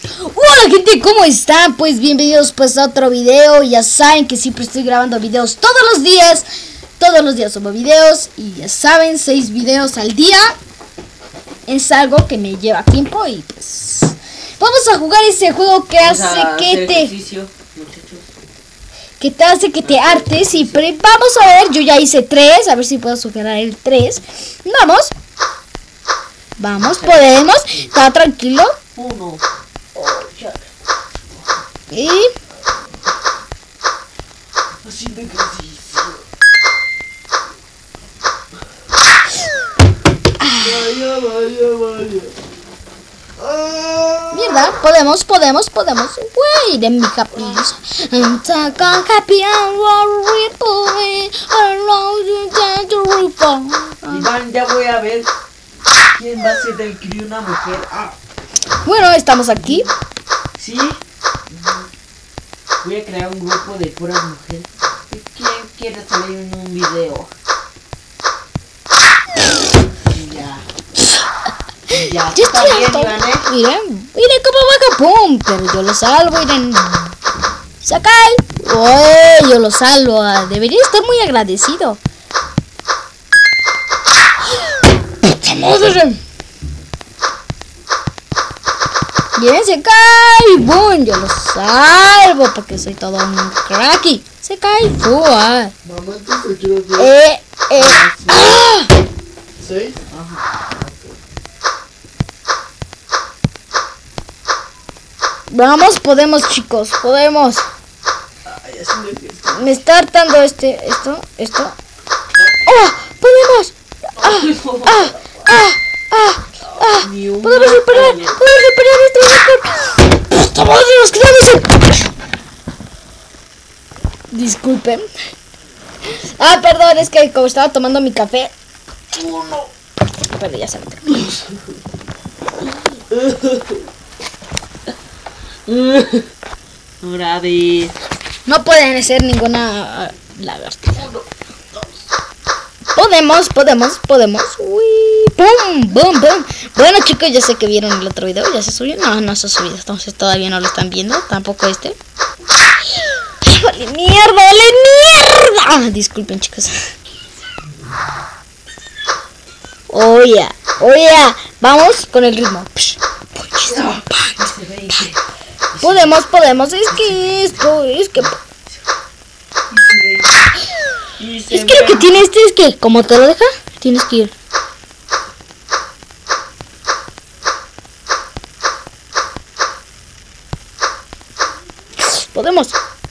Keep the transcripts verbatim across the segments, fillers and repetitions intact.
Hola gente, ¿cómo están? Pues bienvenidos pues a otro video. Ya saben que siempre estoy grabando videos todos los días. Todos los días subo videos. Y ya saben, seis videos al día es algo que me lleva tiempo. Y pues vamos a jugar ese juego que Vamos hace a que hacer te ejercicio, muchachos. Que te hace que te hartes. Y pre vamos a ver, yo ya hice tres. A ver si puedo superar el tres. Vamos. Vamos, podemos. Está tranquilo. Uno. Y haciendo ejercicio. Vaya, vaya, vaya. Ah. mierda, podemos, podemos, podemos. Wait, en mi capillos. Iván, ya voy a ver quién va a ser del crío una mujer. Ah. Bueno, estamos aquí. ¿Sí? Voy a crear un grupo de puras mujeres. ¿Quién quiere salir en un video? Ya. Ya, Ya está estoy bien, harto. Iván, ¿eh? Miren, miren cómo baja, pum. Pero yo lo salvo, miren. Se cae. Uy, yo lo salvo. Debería estar muy agradecido. ¡Puta madre! Bien, se cae. ¡Bum! Yo lo salvo porque soy todo un cracky. Se cae. ¡Fua! Mamá, entonces quiero hacer Eh, eh. ¡Ah! seis. Ajá. Vamos, podemos, chicos. Podemos. Ay, haciendo ejercicio. Me está hartando este, esto, esto. ¡Oh! ¡Podemos! ¡Ah! ¡Ah! ¡Ah! ¡Ah! ¡Ah! Ni un ¡Podemos superar! más. ¡Podemos superar este récord! ¡Puta madre! ¡Nos quedamos en... Disculpen. Ah, perdón, es que como estaba tomando mi café. Uno. Pero ya saben. Ahora ve. No pueden hacer ninguna uh, lagartija. Podemos, podemos, podemos. Uy, pum, bum, bum. Bueno, chicos, ya sé que vieron el otro video. ¿Ya se subió? No, no se ha subido. Entonces todavía no lo están viendo. Tampoco este. ¡Vale mierda! ¡Vale mierda! Ah, disculpen, chicos. Oh, yeah. Oh, yeah. Vamos con el ritmo. Psh, puchis, podemos, podemos. Es que esto, es que... Es que lo que tiene este es que, como te lo deja, tienes que ir. Podemos.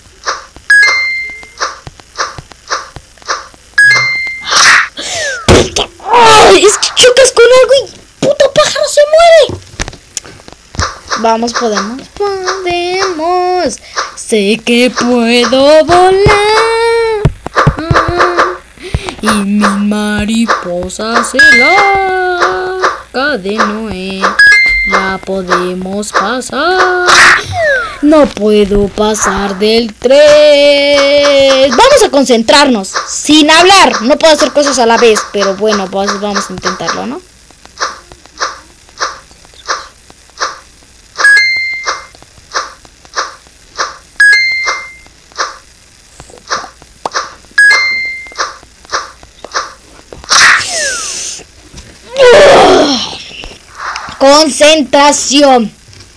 ¡Ay! Es que chocas con algo y puto pájaro se muere. Vamos, podemos. Podemos. Sé que puedo volar. Y mi mariposa se la de Noé. La podemos pasar. No puedo pasar del tres. Vamos a concentrarnos. Sin hablar. No puedo hacer cosas a la vez. Pero bueno, pues vamos a intentarlo, ¿no? Concentración.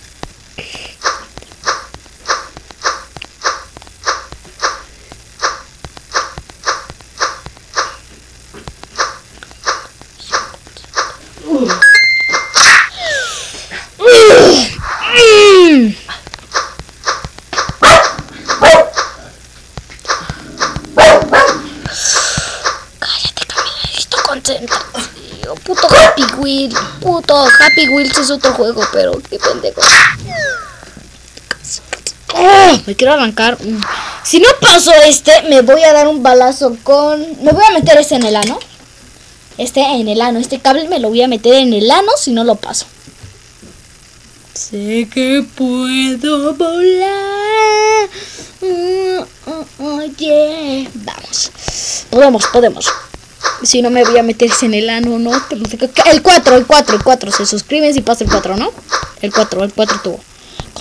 Cállate, Camila, listo, concentración. Puto Happy Wheels. Puto Happy Wheels es otro juego, pero qué pendejo. Oh, me quiero arrancar. Si no paso este, me voy a dar un balazo con... Me voy a meter este en el ano. Este en el ano. Este cable me lo voy a meter en el ano si no lo paso. Sé que puedo volar. Oye. Vamos. Podemos, podemos. Si no me voy a meterse en el ano, ¿no? El cuatro, el cuatro, el cuatro. Se suscriben si pasa el cuatro, ¿no? El cuatro, el cuatro tuvo.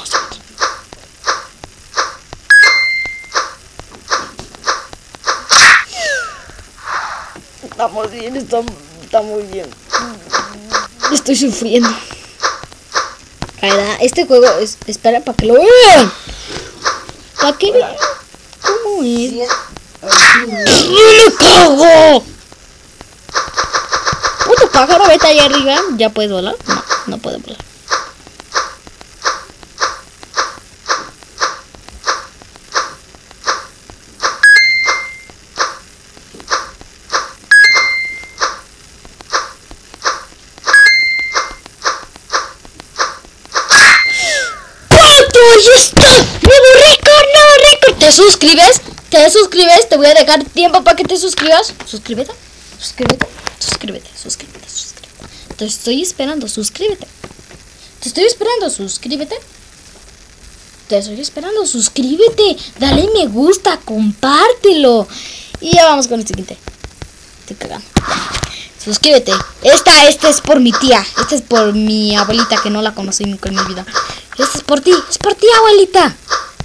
Estamos bien, estamos, estamos bien. Estoy sufriendo. ¿Verdad? Este juego es... Espera, para que lo vean. Para que vean cómo es. Sí, es- ¡No me cago! Puto pájaro, vete ahí arriba. ¿Ya puedes volar? No, no puedo volar. ¡Ahí está! ¡Nuevo récord! ¡Nuevo récord! ¿Te suscribes? ¿Te suscribes? Te voy a dejar tiempo para que te suscribas. Suscríbete, suscríbete, suscríbete, suscríbete, suscríbete. Te estoy esperando, suscríbete. Te estoy esperando, suscríbete. Te estoy esperando, suscríbete. Dale me gusta, compártelo. Y ya vamos con el siguiente. Estoy cagando. Suscríbete. Esta, esta es por mi tía. Esta es por mi abuelita que no la conocí nunca en mi vida. Esta es por ti. Es por ti, abuelita.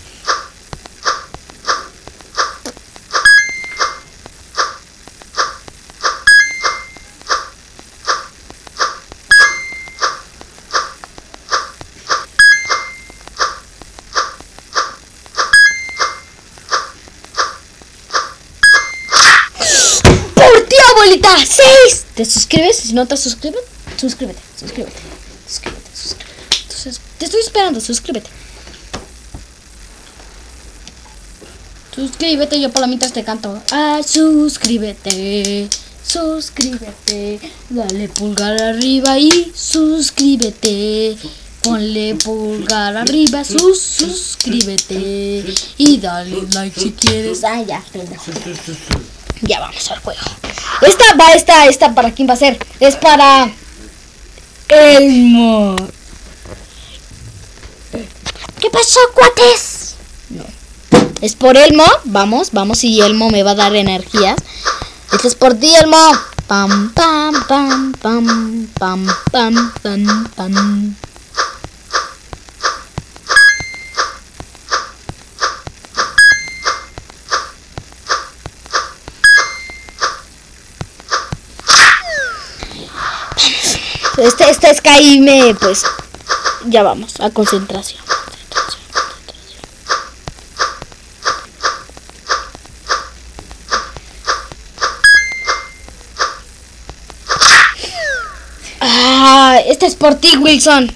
Por ti, abuelita. Seis. ¿Te suscribes? Si no te suscribes, suscríbete, suscríbete, suscríbete, suscríbete. Entonces, te estoy esperando, suscríbete. Suscríbete, yo por la mitad te canto. Ah, suscríbete, suscríbete. Dale pulgar arriba y suscríbete. Ponle pulgar arriba, sus, suscríbete. Y dale like si quieres. Ah, ya, pendejo. Ya vamos al juego. Esta va, esta, esta, ¿para quién va a ser? Es para Elmo. ¿Qué pasó, cuates? No. Es por Elmo. Vamos, vamos y Elmo me va a dar energías. Esto es por ti, Elmo. Pam, pam, pam, pam, pam, pam, pam, pam. Este, este Sky me, pues, ya vamos, a concentración. Concentración, concentración. Ah, este es por ti, Wilson.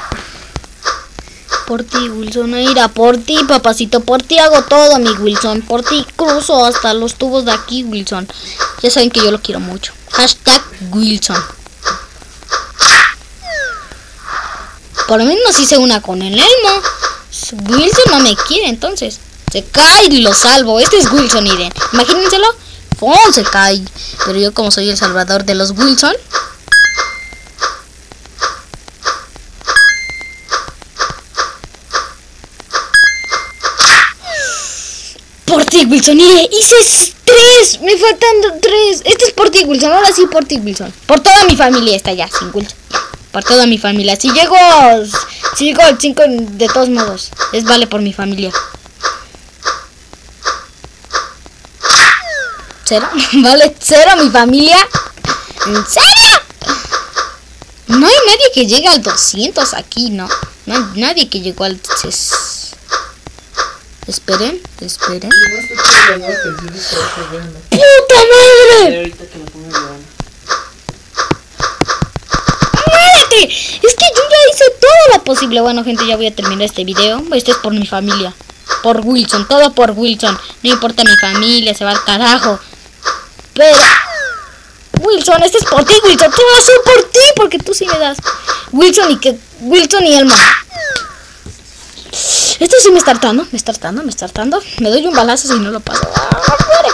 Por ti, Wilson, mira, por ti, papacito, por ti hago todo, mi Wilson. Por ti cruzo hasta los tubos de aquí, Wilson. Ya saben que yo lo quiero mucho. Hashtag Wilson. Por lo menos hice una con el Elmo. Wilson no me quiere, entonces. Se cae y lo salvo. Este es Wilson, miren. Imagínenselo. ¡Oh! Se cae. Pero yo, como soy el salvador de los Wilson. Por ti, Wilson. Mire, hice tres. Me faltan tres. Este es por ti, Wilson. Ahora sí, por ti, Wilson. Por toda mi familia está ya, sin Wilson. Ya. Por toda mi familia. Si llego, si llego al cinco, de todos modos, es vale por mi familia. ¿Cero? ¿Vale cero mi familia? ¿En serio? No hay nadie que llegue al doscientos aquí, ¿no? No hay nadie que llegó al... Esperen, esperen. ¡Puta madre! ahorita que me pongo llorando. Es que yo ya hice todo lo posible. Bueno, gente, ya voy a terminar este video. Este es por mi familia. Por Wilson, todo por Wilson. No importa mi familia, se va al carajo. Pero... Wilson, este es por ti, Wilson. Todo va a ser por ti, porque tú sí me das. Wilson y que... Wilson y Elmo. Esto sí me está hartando, me está hartando, me está hartando. Me doy un balazo si no lo paso. ¡Ah, muere!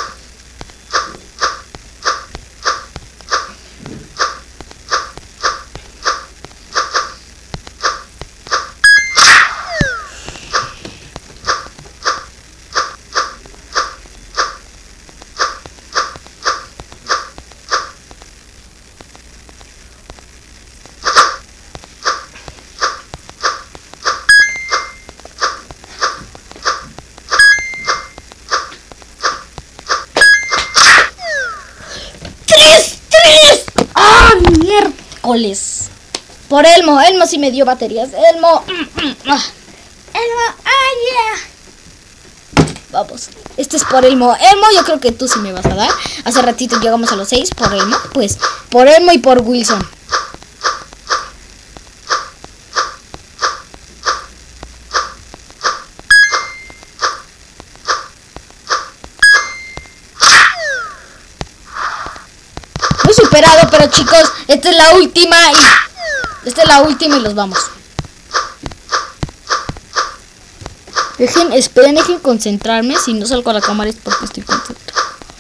miércoles. Por Elmo, Elmo sí me dio baterías. Elmo. Elmo, ah, yeah. Vamos, este es por Elmo. Elmo, yo creo que tú sí me vas a dar. Hace ratito llegamos a los seis por Elmo. Pues, por Elmo y por Wilson. Muy superado, pero chicos, esta es la última y... Esta es la última y los vamos. Dejen, esperen, dejen concentrarme. Si no salgo a la cámara es porque estoy concentrado.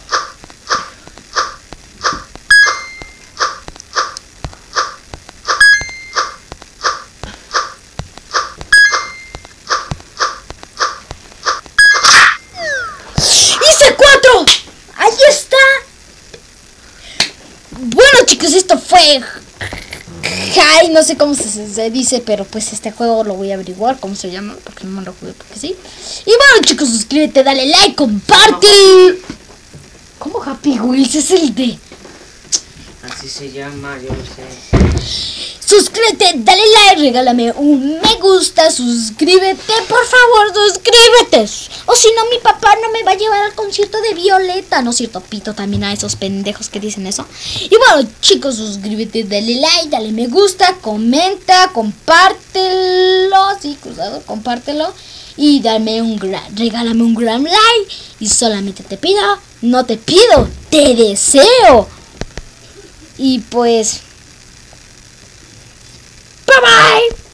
¡Hice cuatro! ¡Ahí está! Bueno, chicos, esto fue... Ay, no sé cómo se, se dice, pero pues este juego lo voy a averiguar cómo se llama, porque no me lo jugué, porque sí. Y bueno, chicos, suscríbete, dale like, comparte. ¿Cómo Happy Wheels es el de? Así se llama, yo lo sé. Suscríbete, dale like, regálame un me gusta, suscríbete, por favor, suscríbete. O si no, mi papá no me va a llevar al concierto de Violeta. No es cierto, pito también a esos pendejos que dicen eso. Y bueno, chicos, suscríbete, dale like, dale me gusta, comenta, compártelo. Sí, cruzado, compártelo. Y dame un gran, regálame un gran like. Y solamente te pido, no te pido, te deseo. Y pues... Bye bye.